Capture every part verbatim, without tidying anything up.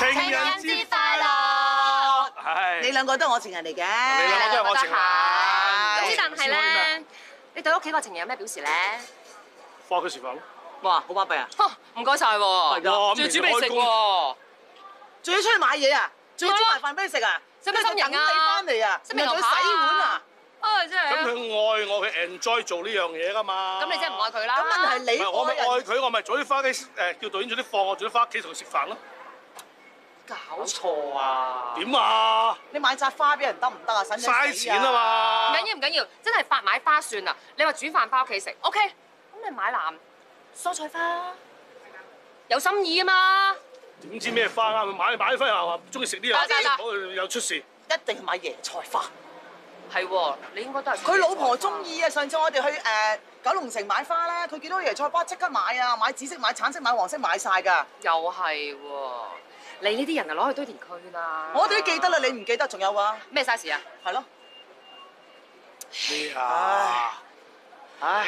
情人節快樂！係， 你兩個都係我情人嚟嘅， 你兩個都係我情人。 之但係咧，你對屋企個情人有咩表示咧？ 放佢食飯咯。 哇，好巴閉啊！ 唔該晒喎，仲要煮俾你食喎， 仲要出去買嘢啊？仲要煮埋飯俾你食啊？ 使唔使心形啊？ 等你翻嚟啊？ 使唔使仲要洗碗啊？ 啊，真係。 咁佢愛我，佢 enjoy 做呢樣嘢㗎嘛。 咁你真係唔愛佢啦。 咁問題你我咪愛愛人佢，我咪早啲翻屋企誒，叫導演早啲放我，早啲翻屋企同佢食飯咯。 搞錯啊！ 點啊？ 你買扎花俾人得唔得啊？使唔使嘥錢啊嘛！ 唔緊要唔緊要，真係發買花算啦。你話煮飯翻屋企食 ，OK？咁你買籃蔬菜花，有心意啊嘛。 點知咩花啊？買買翻又話中意食呢樣， 得得我又出事。 一定係買椰菜花。 係喎，你應該都係。 佢老婆中意啊！上次我哋去誒九龍城買花咧，佢見到椰菜花即刻買啊！買紫色、買橙色、買黃色，買晒㗎。 又係喎，你呢啲人就攞去堆填區啦。 我哋都記得啦，你唔記得仲有啊？ 咩 size 啊？ 係咯。 咩啊？ 唉，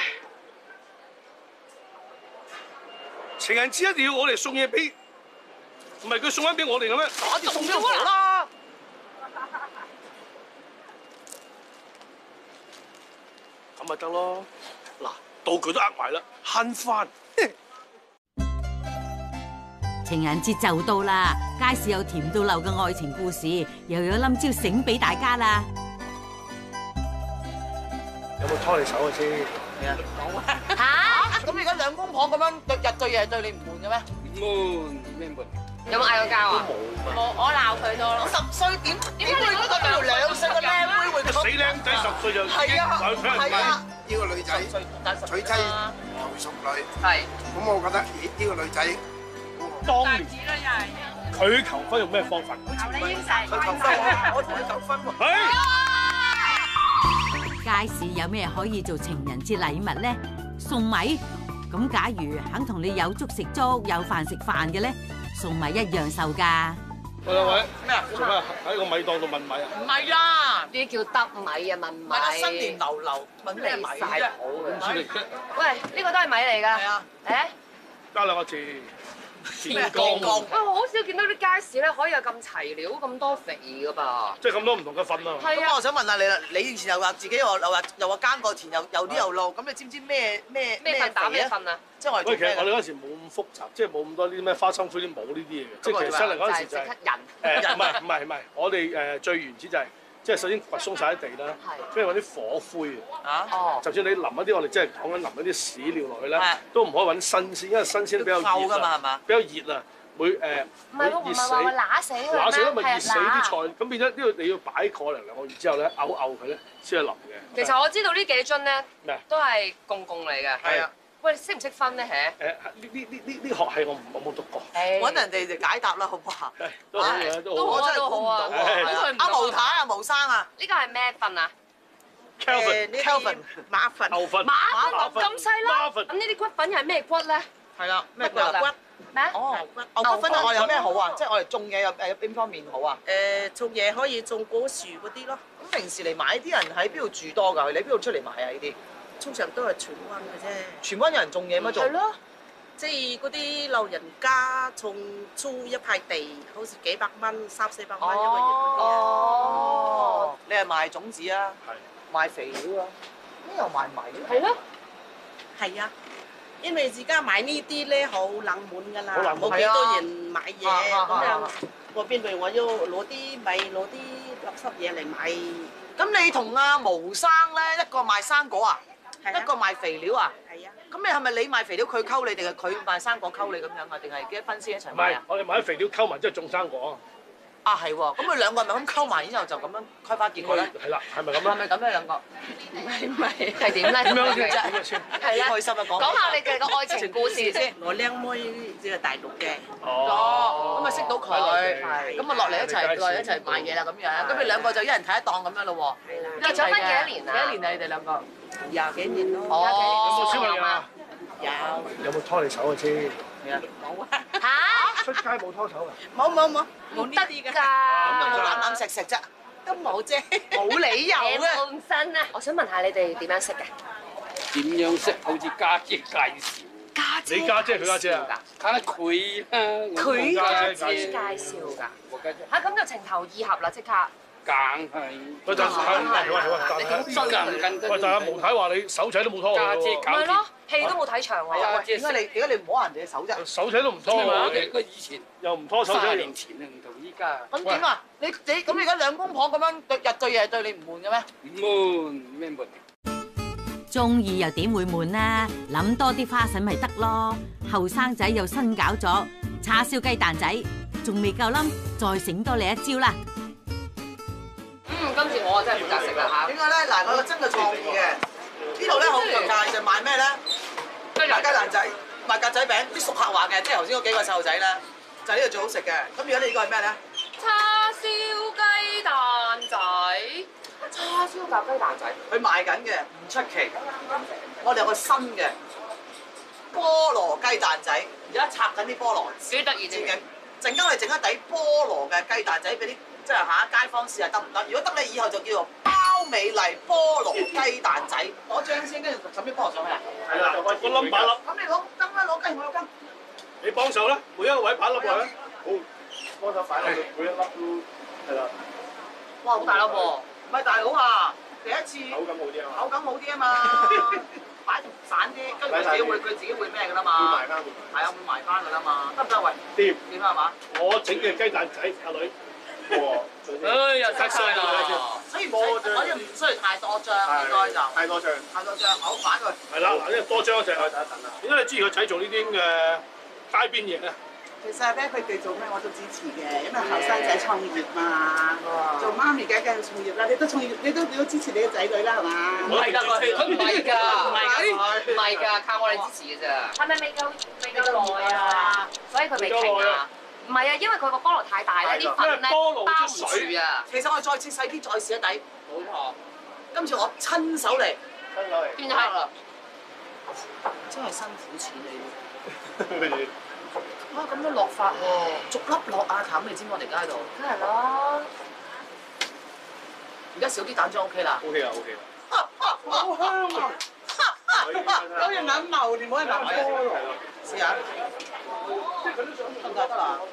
情人節一定要我哋送嘢俾，唔係佢送翻俾我哋嘅咩？ 打住送咗我啦！ 咁咪得咯。嗱，道具都呃埋啦，慳翻。 情人節就到啦，街市有甜到漏嘅愛情故事，又有冧招醒俾大家啦。 有冇拖你手啊先？ 係啊，講啊！ 嚇？ 咁而家兩公婆咁樣日對夜對，你唔悶嘅咩？ 悶咩悶？ 有冇嗌過交啊？ 冇。 冇，我鬧佢多咯。 十歲點點會嗰個條兩歲嘅靚妹會死僆仔十歲就已經係啊話佢俾人係啊！ 呢個女仔娶妻又淑女， 係。 咁我覺得，咦？呢個女仔當年佢求婚用咩方法？ 佢求婚我，我同佢求婚喎。 街市有咩可以做情人節禮物咧？送米？咁假如肯同你有粥食粥，有飯食飯嘅咧，送米一樣受㗎。 喂兩位， 咩啊？ 做咩喺個米檔度問米啊？ 唔係啦， 呢啲叫得米啊，問米。 咪啦，新年流流問咩米啫？ 點知你喂，呢個都係米嚟㗎。 係啊。 誒？ 加兩個字， 咩天光。 喂，我好少見到啲街市咧，可以有咁齊料、咁多肥㗎噃。 即係咁多唔同嘅粉啊！ 係啊。 咁我想問下你啦，你以前又話自己又又話又話耕過田，又又啲又路，咁你知唔知咩咩咩糞打咩肥啊？ 糞啊？ 即係我哋喂， 做咩㗎？ 其實我哋嗰陣時冇咁複雜，即係冇咁多啲咩花生灰啲冇呢啲嘢嘅。即係其實新嚟嗰陣時就係即刻人。 誒唔係唔係唔係，我哋誒最原始就係即係首先掘鬆晒啲地啦， 係跟住揾啲火灰啊！ 哦。 就算你淋一啲我哋即係講緊淋一啲屎尿落去咧係， 都唔可以揾新鮮，因為新鮮比較臭㗎熱啊， 嘛係嘛？ 比較熱啊，會誒唔係喎，唔會熱死。 係話會乸死佢嗱，死咗咪咩？ 熱死啲菜，咁變咗呢個你要擺過嚟兩個月之後咧，漚漚佢咧先係淋嘅。 其實我知道呢幾樽咧咩都係公共嚟嘅。 係啊。 喂，你識唔識分咧？ 誒呢呢呢呢呢學系我唔我冇讀過， 誒揾人哋就解答啦，好唔好啊？ 誒都好嘅都好嘅。 我真係估唔到喎！阿毛太啊，毛生啊呢個係咩糞啊？ Kelvin ，Kelvin 馬糞牛糞馬糞咁細粒。 馬糞咁呢啲骨粉又係咩骨咧？ 係啦，咩骨乜骨骨？ 咩？ 哦，牛骨粉我有咩好啊？即係我哋種嘢有誒邊方面好啊？ 誒種嘢可以種果樹嗰啲咯， 咁平時嚟買啲人喺邊度住多㗎？你喺邊度出嚟買啊？呢啲通常都係荃灣嘅啫。 荃灣有人種嘢咩？仲係咯。 即係嗰啲老人家種租一塊地，好似幾百蚊、三四百蚊一個月嗰啲啊。 哦，你係賣種子啊？ 係。 賣肥料啊？咁又賣米？ 係咯。 係啊，因為而家買呢啲咧好冷門㗎啦， 好冷門冇幾多人買嘢啊咁樣啊。 我變為我要攞啲米、攞啲垃圾嘢嚟買。 咁你同阿毛生咧，一個賣生果啊， 係啊一個賣肥料啊？ 係啊， 咁你係咪你賣肥料佢溝你，定係佢賣生果溝你咁樣啊？定係幾多分先一齊唔買啊？， 係我哋買啲肥料溝埋之後種生果。 啊係喎，咁佢兩個係咪咁溝埋，然後就咁樣開花結果咧？ 係啦，係咪咁係啊？ 咪咁咧兩個？ 唔係唔係。 係點咧？ 點樣先？點樣先？ 係啦。 開心啊！講講下你嘅個愛情故事先。 我靚妹即係大陸嘅。 哦，咁咪識到佢， 係咁啊落嚟一齊落嚟一齊買嘢啦咁樣，咁你兩個就一人睇一檔咁樣咯喎。 係啦， 結咗婚幾多年啊？ 幾多年啊？你哋兩個？ 廿幾年咯。 哦， 有冇小朋友啊？ 有。 有冇拖你手啊先？ 係啊， 冇啊。 嚇？ 出街冇拖手啊？ 冇冇冇，冇呢啲得㗎。 咁有冇攬㗎。 攬錫錫啫？ 都冇啫。 冇理由嘅。 咁新啊！我想問下你哋點樣識嘅？ 點樣識？好似家姐介紹。 家姐你家姐佢家姐啊？ 梗係佢啦， 佢家家姐姐介紹㗎。 我家姐嚇咁就情投意合啦，即刻。 梗係喂，但係喂喂喂，但你點追跟唔佢？ 跟得？ 喂，但係毛太話你手仔都冇拖家姐喎， 咪咯搞掂，， 戲都冇睇場喎。 家姐點解你點解你唔摸人哋嘅手啫？ 手仔都唔拖我喎， 哋個以前又唔拖手仔三，年前啊，唔同依家。 咁點啊？你你咁而家兩公婆咁樣對日對夜對你唔悶嘅咩？ 唔悶咩悶？ 中意又點會悶啊？諗多啲花臣咪得咯。後生仔又新搞咗叉燒雞蛋仔，仲未夠冧，再醒多你一招啦！ 嗯，今次我真係負責食啦嚇。 點解咧？嗱，我有真嘅創意嘅。呢度咧好強大就賣咩咧？賣雞蛋仔、賣格仔餅，啲熟客話嘅，即係頭先嗰幾個細路仔咧，就係呢度最好食嘅。咁而家你呢個係咩咧？ 叉燒雞蛋仔，叉燒夾雞蛋仔。 佢賣緊嘅，唔出奇。我哋有個新嘅菠蘿雞蛋仔，而家拆緊啲菠蘿， 幾得意啫！ 陣間我哋整一底菠蘿嘅雞蛋仔俾啲即係下街坊試下得唔得？如果得咧，以後就叫做包美麗菠蘿雞蛋仔。攞張先，跟住揼啲菠蘿上去啊！ 係啦，個冧把粒， 咁你攞羹啦，攞雞我有羹。 你幫手啦，每一個位擺粒落去。 好，幫手擺落去，每一粒都係啦， 哇，好大粒喎！ 唔係大佬啊，第一次口感好啲啊嘛， 口感好啲啊嘛，擺散啲，跟住佢自己會佢自己會咩㗎啦會嘛。 埋翻會埋。 係啊，會埋翻㗎啦嘛，得唔得喂？ 掂， 點啊嘛？ 我整嘅雞蛋仔，阿女。 哇！ 唉，又拆晒啦！ 所以唔使，我哋唔需要太多張，應該就太多張， 太多張，好反佢。 係啦，嗱，呢個多張一隻。 等一等啦。 點解你支持個仔做呢啲咁嘅街邊嘢咧？ 其實咧，佢哋做咩我都支持嘅，因為後生仔創業嘛，做媽咪梗係創業啦，你都創業，你都你都支持你嘅仔女啦，係嘛？ 唔係㗎，佢唔係㗎，唔係㗎， 係唔係㗎，靠我哋支持嘅咋。係咪未夠未夠耐啊？所以佢未停啊？唔係啊，因為佢個菠蘿太大咧，啲粉咧包唔住啊。 其實我哋再切細啲，再試一底。 冇錯， 今次我親手嚟， 親手嚟。 變咗係啦。 真係辛苦錢你。哇！咁樣落法喎，逐粒落啊！淡你知我哋街度。 梗係啦。 而家少啲蛋漿 OK 啦。 O K 啦，O K 啦。 好香啊！有人諗謀，你唔好去諗菠蘿。試下。得唔得得啦？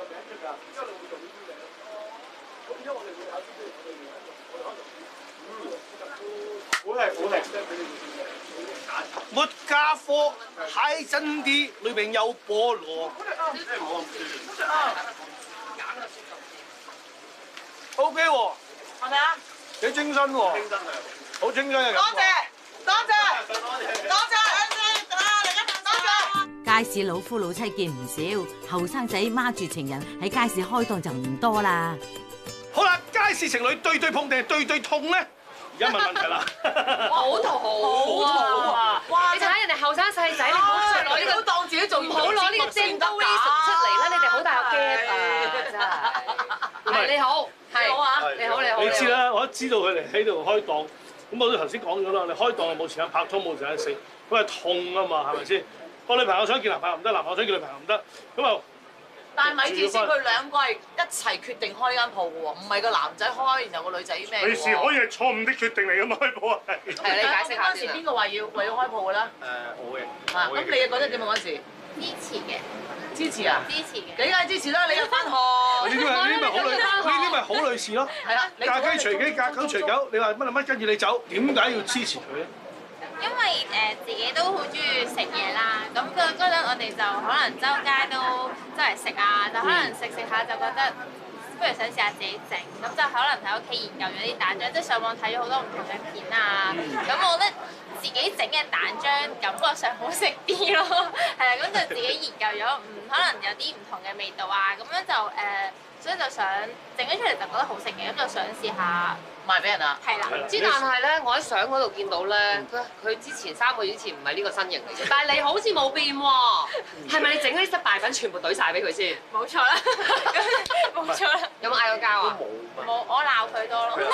好食好食。 沒家貨，蟹真啲，裏邊有菠蘿。O K 喎， 係咪啊？ 幾清新喎， 清新係。 好清新嘅多感覺。 謝多謝多謝多謝啊！另一份多謝。 街市老夫老妻見唔少，後生仔孖住情人喺街市開檔就唔多啦。 好啦，街市情侶對對碰定係對對痛咧？而家問問題啦。 好肚啊！哇！你睇下人哋後生細仔，你唔好攞呢個當自己做唔好攞呢個 generation 出嚟啦！你哋好大個 gap 啊！真係。係你好，你好啊！你好你好。 你知啦，我都知道佢哋喺度開檔，咁我都頭先講咗啦，你開檔又冇時間拍拖，冇時間食，咁係痛啊嘛，係咪先？個女朋友想見男朋友唔得，男朋友想見女朋友唔得，咁啊〜 但係咪住先，佢兩個係一齊決定開間鋪嘅喎，唔係個男仔開，然後個女仔咩嘅喎？ 隨時可以係錯誤的決定嚟㗎嘛，開鋪係。 係你解釋下嗰陣時邊個話要為咗開鋪嘅咧？ 誒，我嘅。 啊，咁你覺得點啊嗰陣時？ 支持嘅， 支持啊？ 支持嘅。 梗係支持啦！你又翻學， 呢啲咪呢啲咪好女，呢啲咪好女士咯。 係啦， 嫁雞隨雞，嫁狗隨狗。你話乜乜跟住你走，點解要支持佢咧？ 因為誒、呃、自己都好中意食嘢啦，咁嗰嗰陣我哋就可能周街都周圍食啊，就可能食食下就覺得不如想試下自己整，咁就可能喺屋企研究咗啲蛋漿，即係上網睇咗好多唔同嘅片啊，咁我覺得自己整嘅蛋漿感覺上好食啲咯，係啊，咁就自己研究咗，嗯，可能有啲唔同嘅味道啊，咁樣就誒、呃，所以就想整咗出嚟就覺得好食嘅，咁就想試下。 賣俾人啊！ 係啦， 唔知但係咧，我喺相嗰度見到咧，佢佢之前三個月前唔係呢個身形嚟嘅，但係你好似冇變喎，係咪你整嗰啲失敗粉全部懟晒俾佢先？ 冇錯啦，冇錯啦。 有冇嗌過交啊？ 冇，我鬧佢多咯。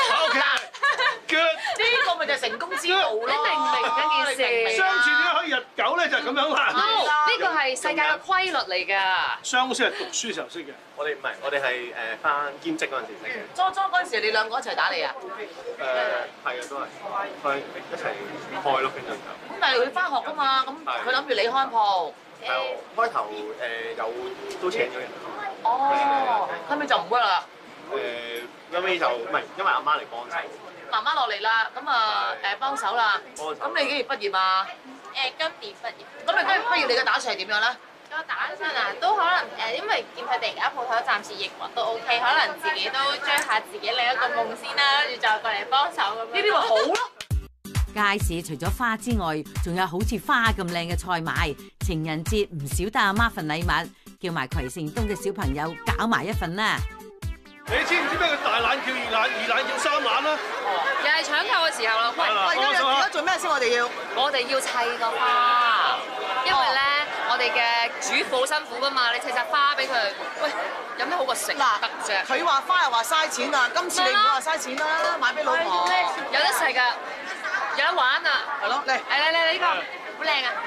Good， 呢個咪就係成功之道咯。 你明唔明嗰件事？ 相處點解可以日久咧？就係咁樣啦。 呢個係世界嘅規律嚟㗎。 相識係讀書時候識嘅。 我哋唔係，我哋係誒翻兼職嗰陣時識嘅。 初初嗰陣時，你兩個一齊打你啊？ 誒係啊，都係係一齊開咯，跟住就。 咁但係佢翻學㗎嘛，咁佢諗住你開鋪， 係啊，開頭誒有都請咗人。 哦，後尾就唔 work 啦。 誒，後尾就唔係因為阿媽嚟幫手。 媽媽落嚟啦，咁啊誒幫手啦。咁你幾時畢業啊？ 誒今年畢業。 咁你今日畢業你嘅打算係點樣咧？ 個打算啊，都可能誒，因為見佢哋而家鋪頭暫時營運都 OK，可能自己都追下自己另一個夢先啦，跟住就過嚟幫手咁樣。 呢啲咪好咯！ 街市除咗花之外，仲有好似花咁靚嘅菜賣。情人節唔少得阿媽份禮物，叫埋葵盛東嘅小朋友搞埋一份啦。 你知唔知咩叫大懶叫二懶，二懶叫三懶啦？ 又係搶購嘅時候啦。喂， 喂，而家而家做咩先？我哋要我哋要砌個花，因為咧我哋嘅主婦好辛苦噶嘛，你砌扎花俾佢，喂，有咩好過食得啫？ 佢話花又話嘥錢啊，今次你唔好話嘥錢啦，買俾老婆。 有得食㗎，有得玩啊！ 係咯，嚟， 嚟嚟嚟呢個好靚啊！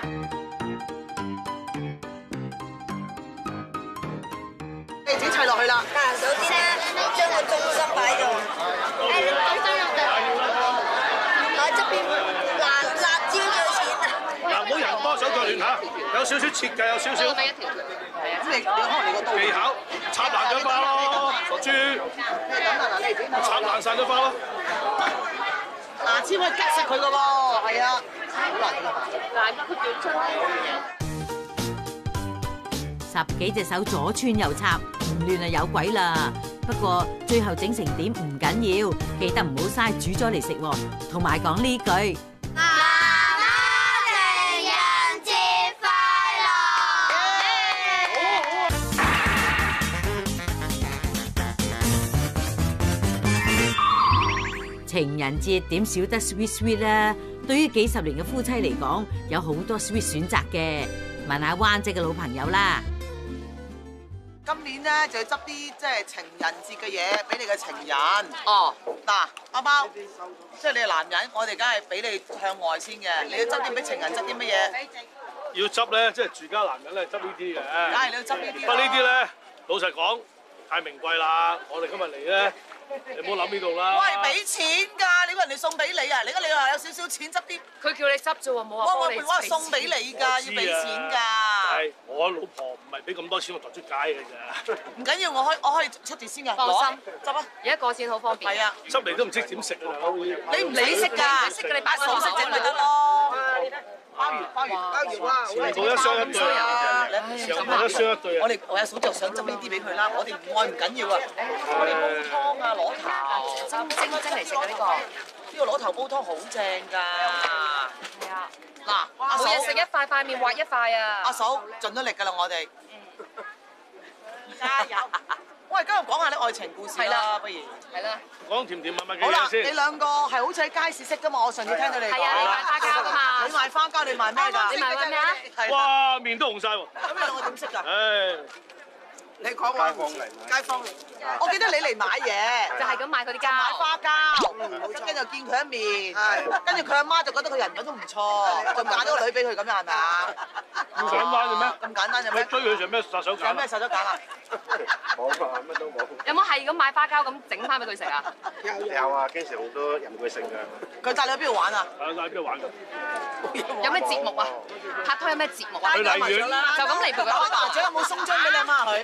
你自己砌落去啦。 嗱，首先咧，將個中心擺度。誒，你中心入度。我側邊辣辣椒幾多錢啊？ 嗱，唔好人多手腳亂嚇，有少少設計，有少少。 俾一條。係啊。 咁你你可能你個刀技巧，插爛咗花咯，傻豬。 咁啊嗱，你自己插爛曬咗花咯。 牙籤可以吉實佢噶喎，係啊。好難㗎嘛。 難得佢短出嚟。 十幾隻手左穿右插，唔亂啊有鬼啦！不過最後整成點唔緊要，記得唔好嘥煮咗嚟食喎。同埋講呢句： 媽媽情人節快樂！ 情人節點少得 sweet sweet 啦？對於幾十年嘅夫妻嚟講，有好多 sweet 選擇嘅。問下灣仔嘅老朋友啦。 今年咧就要執啲即係情人節嘅嘢俾你嘅情人。 哦， 嗱，阿包，即係你係男人，我哋梗係俾你向外先嘅。你要執啲俾情人執啲乜嘢？ 要執咧，即係住家男人咧，執呢啲嘅。 梗係你要執呢啲。 不過呢啲咧，老實講太名貴啦。我哋今日嚟咧，你唔好諗呢度啦。 喂，俾錢㗎！你話人哋送俾你啊？你而家你話有少少錢執啲。 佢叫你執啫喎，冇話幫你。 我話送俾你㗎，要俾錢㗎。 係，我老婆唔係俾咁多錢我抬出街嘅啫。 唔緊要，我可以我可以出碟先㗎。 放心， 執啊！ 而家過錢好方便。 係啊， 執嚟都唔知點食啊！ 你唔理識㗎， 識嘅你擺手識整咪得咯。鮑魚，鮑魚，鮑魚哇！ 全部一雙一對啊！全部一雙一對啊！ 我哋我阿嫂就想執呢啲俾佢啦，我哋唔愛唔緊要啊！我哋煲湯啊，攞頭蒸蒸蒸嚟食嘅呢個， 呢個攞頭煲湯好正㗎。 係啊， 嗱，阿嫂每日食一塊，塊面畫一塊啊！ 阿嫂盡咗力㗎啦，我哋。 加油！ 喂，今日講下啲愛情故事啦，不如係啦。 講甜甜蜜蜜嘅好啦， 嘢先。 你兩個係好似喺街市識㗎嘛？我上次聽到你講。 係啊，你賣花膠㗎嘛？ 你賣花膠，你賣咩㗎？ 你賣咩啊？ 哇，面都紅曬喎！ 咁你兩個點識㗎？ 唉， 你講話街坊嚟，我記得你嚟買嘢， 就係咁買嗰啲膠。 買花膠，跟住見佢一面，跟住佢阿媽就覺得佢人品都唔錯，就揀咗個女俾佢咁樣係咪啊？ 咁簡單嘅咩？ 咁簡單嘅咩？ 追佢做咩殺手鐧？ 有咩殺手鐧啊？ 冇啊，乜都冇。 有冇係咁買花膠咁整翻俾佢食啊？ 有啊，經常好多任佢食㗎。 佢帶你去邊度玩啊？ 係啊，帶邊度玩㗎？ 有咩節目啊？拍拖有咩節目啊？ 去荔園， 就咁嚟陪佢打麻雀有冇鬆張俾你阿媽佢？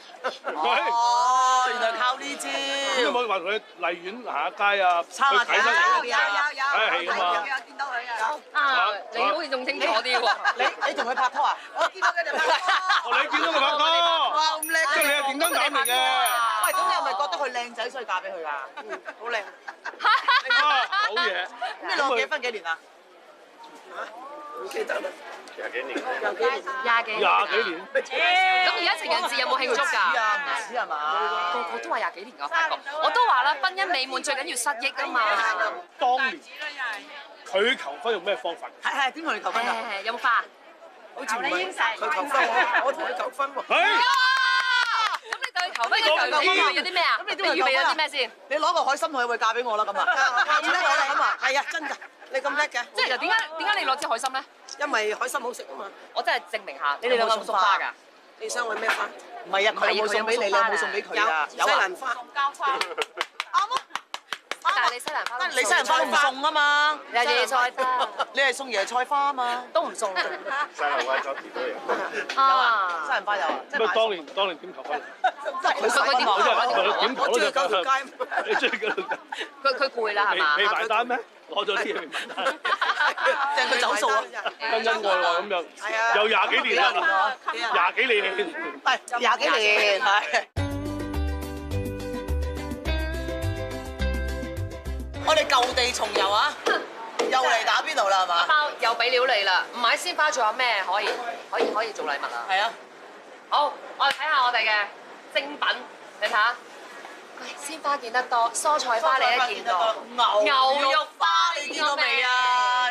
哦，原來靠呢招。 咁有冇話佢荔園行下街啊？ 抄下去睇得有有有，係啊嘛。 見到佢啊！ 啊，你好似仲清楚啲喎。 你你同佢拍拖啊？我見到佢哋拍拖。 哦，你見到佢拍拖？ 哇，咁叻！ 即係你係電燈膽嚟嘅。 喂，咁你係咪覺得佢靚仔所以嫁俾佢㗎？好靚。 啊，好嘢！ 咁你兩個結婚幾年啊？ 唔記得啦，廿幾年。 廿幾年。 廿幾廿幾年。 咁而家情人節有冇慶祝㗎？ 唔止係嘛？ 個個都話廿幾年㗎，發覺我都話啦，婚姻美滿最緊要失憶啊嘛。 當年佢求婚用咩方法？ 係係點同你求婚啊？ 誒，有冇花？ 好似唔係佢求婚，我我同佢求婚喎。 係。 咁你對佢求婚嘅時候，你預備咗啲咩啊？ 咁你你預備咗啲咩先？ 你攞個海參佢會嫁俾我啦咁啊？嫁俾我啦咁啊？係啊，真㗎，你咁叻嘅。 即係又點解點解你攞支海參咧？ 因為海參好食啊嘛。 我真係證明下，你哋兩個有冇送花㗎？ 你想揾咩花？唔係啊，佢有冇送俾你，你有冇送俾佢啊？有西蘭花。膠花。啱啊！啱但係你西蘭花， 你西蘭花都唔送啊嘛， 你係椰菜花， 你係送椰菜花啊嘛， 都唔送。 西蘭花酒店都有。 啊， 西蘭花有啊。 咁啊，當年當年點求婚？ 佢十蚊我真係點求都就九條街。 你追嗰條街？ 佢佢攰啦係嘛？ 未未埋單咩？攞咗啲嘢未埋單。 即係佢走數啊！ 恩恩愛愛咁樣，有廿幾年啦，廿幾年。 係廿幾年係。我哋舊地重遊啊！又嚟打邊爐啦係嘛？ 包又俾料你啦，唔買鮮花仲有咩可以可以可以做禮物啊？ 係啊！ 好，我哋睇下我哋嘅精品，你睇下。喂，鮮花見得多，蔬菜花你都見到， 牛牛肉花你見過未啊？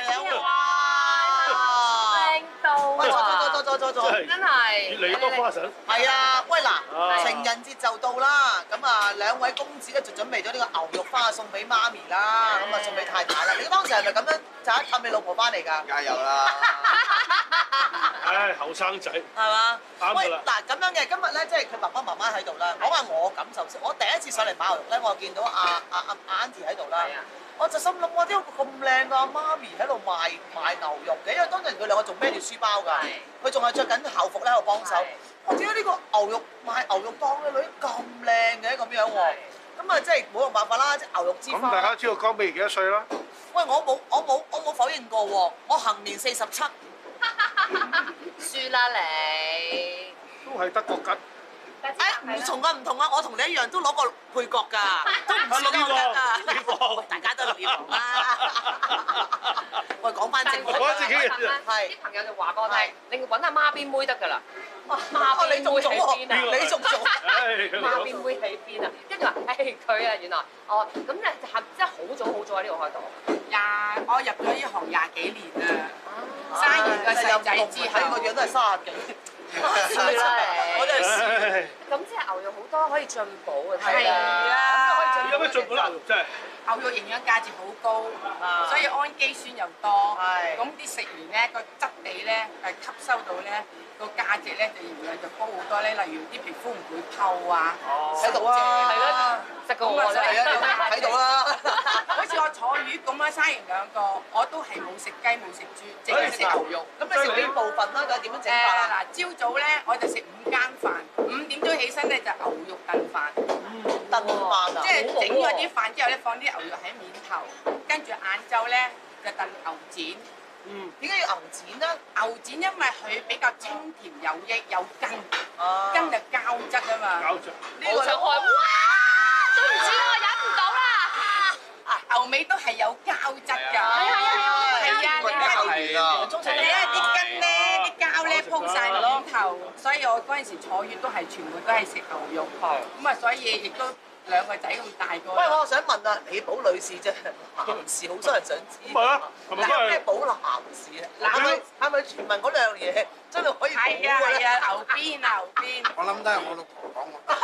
哇！ 靚到喂，坐坐坐坐坐坐， 真係越嚟越多花神。 係啊，喂嗱，情人節就到啦，咁啊兩位公子咧就準備咗呢個牛肉花送俾媽咪啦，咁啊送俾太太啦。你當時係咪咁樣就一氹你老婆翻嚟㗎？ 梗係有啦。 唉，後生仔。 係嘛？喂， 啱㗎啦。 嗱咁樣嘅，今日咧即係佢爸爸媽媽喺度啦。講下我感受先，我第一次上嚟買牛肉咧，我見到阿阿阿阿 Auntie 喺度啦。我就心諗，哇！點解咁靚嘅阿媽咪喺度賣賣牛肉嘅？因為當陣佢兩個仲孭住書包㗎，佢仲係着緊校服咧喺度幫手。我點解呢個牛肉賣牛肉檔嘅女咁靚嘅咁樣喎？咁啊，即係冇辦法啦，即係牛肉之花。 咁大家知道江美儀幾多歲啦？ 喂，我冇我冇我冇否認過喎，我行年四十七。 輸啦你， 都係得個吉。 誒唔同啊唔同啊！我同你一樣都攞過配角㗎，都唔輸得我得啊！大家都綠葉啦。喂，講翻正題， 講自己嘅係啲朋友就話俾我聽，你揾阿孖邊妹得㗎啦。孖邊妹喺邊啊？ 你仲做？ 孖邊妹喺邊啊？跟住話誒佢啊，原來哦咁咧就係即係好早好早喺呢度開檔。 廿我入咗呢行廿幾年啦，生完個細仔之後， 個樣都係三十幾。 衰啦你！ 我真係輸。 咁即係牛肉好多可以進補嘅， 係啊， 可以進補。 有咩進補牛肉真係？ 牛肉營養價值好高，所以氨基酸又多。咁啲食完咧個質地咧係吸收到咧個價值咧就營養就高好多咧。例如啲皮膚唔會透啊， 喺度啊， 係咯，食過我啦， 喺度啦。 好似我坐月咁樣生完兩個，我都係冇食雞冇食豬，淨係食牛肉。 咁你食邊部分啦？佢點樣整法啊？ 嗱，朝早咧我就食五更飯，五點鐘起身咧就牛肉燉飯。 燉飯啊！ 即係整咗啲飯之後咧，放啲牛肉喺面頭，跟住晏晝咧就燉牛展。 嗯，點解要牛展咧？ 牛展因為佢比較清甜有益有筋，筋就膠質啊嘛。 膠質。 呢個就哇！ 對唔住啦，我忍唔到啦。 啊，牛尾都係有膠質㗎。係啊係啊係啊！ 係啊！ 你一啲筋咧，啲膠咧鋪曬面頭，所以我嗰陣時坐月都係全部都係食牛肉。咁啊，所以亦都。兩個仔咁大個。 喂，我想問啊，李寶女士啫，男士好多人想知。 唔係啊，係咪真係？ 咩寶男士啊？係咪係咪傳聞嗰兩樣嘢真係可以係啊係啊，牛鞭牛鞭。 我諗都係我老婆講喎。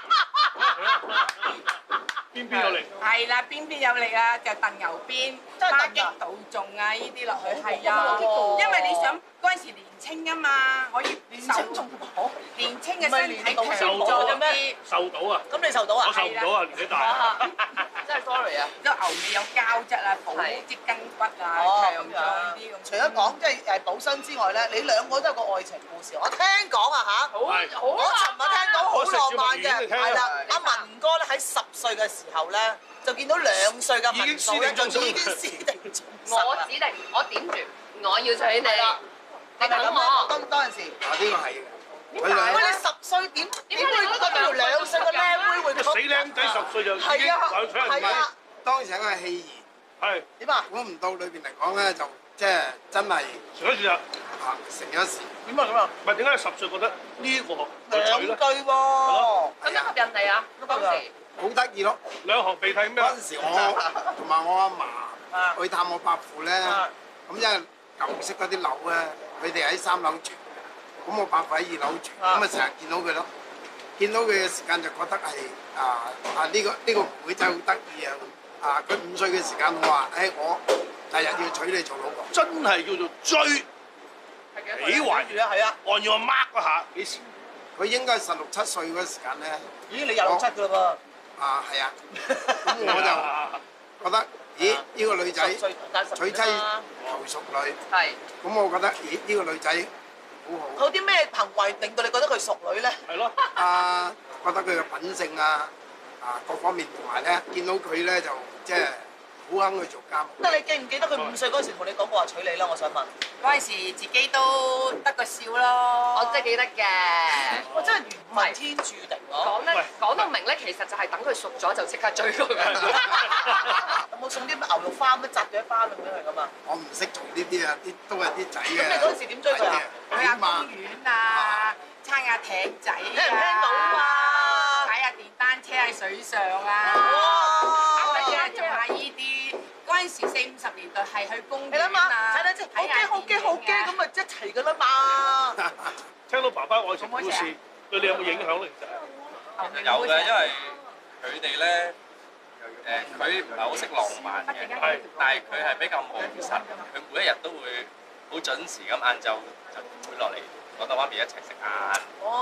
邊邊有力？ 係啦，邊邊有力啊？就燉牛鞭、巴擊杜仲啊，呢啲落去係啊。因為你想嗰陣時年青啊嘛，可以年青仲好， 年青嘅身體強壯嘅啲。 受到啊！ 咁你受到啊？ 我受唔到啊，年紀大。 真係 sorry 啊！ 即係牛尾有膠質啊，補啲筋骨啊，強壯啲咁。 除咗講即係誒補身之外咧，你兩個都有個愛情故事。我聽講啊嚇， 好， 我尋日聽到好浪漫嘅，係啦，阿文哥咧喺十歲嘅時候咧，就見到兩歲嘅文嫂咧，就已經私定終身。 我指定，我點住，我要娶你。你等咁我。 當當陣時。 啊，呢個係嘅。 喂，你十歲點點會覺得條兩歲嘅靚妹會死僆仔十歲就已經係啊有出人係啊！ 當時係一個戲言。係。 點啊？ 估唔到裏邊嚟講咧，就即係真係成咗事啊！ 啊，成咗事。 點啊點啊？ 唔係點解你十歲覺得呢個兩句喎？ 咁樣吸引你啊？當時。 好得意咯！ 兩行鼻涕咩？ 嗰陣時我同埋我阿嫲去探我伯父咧，咁因為舊式嗰啲樓咧，佢哋喺三樓住，咁我伯父喺二樓住，咁啊成日見到佢咯。見到佢嘅時間就覺得係啊啊呢個呢個妹妹真係好得意啊！啊佢五歲嘅時間我話誒我第日要娶你做老婆， 真係叫做追幾懷住啊係啊！ 按要我 mark 嗰下幾時？ 佢應該係十六七歲嗰時間咧。 咦你廿六七㗎啦噃？ 啊係啊，咁我就覺得咦呢個女仔娶妻求淑女， 係。 咁我覺得咦呢個女仔好好。 有啲咩行為令到你覺得佢淑女咧？ 係咯。 啊，覺得佢嘅品性啊，啊各方面同埋咧，見到佢咧就即係好肯去做家務。 咁你記唔記得佢五歲嗰陣時同你講過話娶你啦？我想問。 嗰陣時自己都得個笑咯。 我真係記得嘅。 我真係緣分天注定咯。 講咧講到明咧，其實就係等佢熟咗就即刻追佢。 有冇送啲牛肉花咁紮咗一花咁樣係咁啊？ 我唔識做呢啲啊，啲都係啲仔嘅。 咁你嗰陣時點追佢啊？ 去下公園啊，撐下艇仔啊， 聽唔聽到啊？ 踩下電單車喺水上啊，咁啊做下依啲。嗰陣時四五十年代係去公園啊， 踩單車，好驚好驚好驚咁啊一齊㗎啦嘛！ 聽到爸爸愛情故事，對你有冇影響咧？其實其實有嘅，因為佢哋咧誒，佢唔係好識浪漫嘅，係，但係佢係比較務實，佢每一日都會好準時咁晏晝就會落嚟我同媽咪一齊食晏。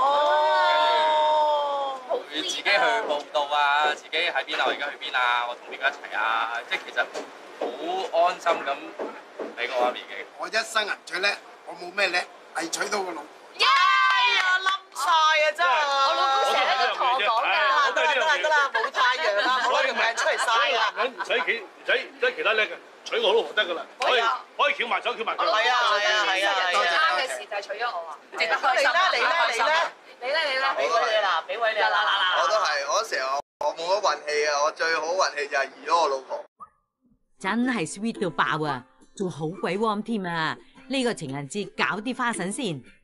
哦，跟住會自己去報道啊，自己喺邊啊，我而家去邊啊，我同邊個一齊啊，即係其實好安心咁俾我媽咪嘅。 我一生人最叻，我冇咩叻，係娶到個老婆。 呀呀冧曬啊真係！我老公成日都同我講㗎，得啦得啦得啦，冇太陽啦，冇攞條命出嚟曬啦。 唔使其唔使唔使其他叻嘅，娶我老婆得㗎啦，可以可以翹埋手翹埋腳。 係啊係啊係啊！ 啱嘅事就係娶咗我啊！值得開心。 你啦你啦你啦！ 你咧你咧， 俾位你啦，俾位你啦啦啦！ 我都係，我成日我冇乜運氣啊！我最好運氣就係遇咗我老婆。 真係 sweet 到爆啊！仲好鬼 warm 添啊！呢個情人節搞啲花神先。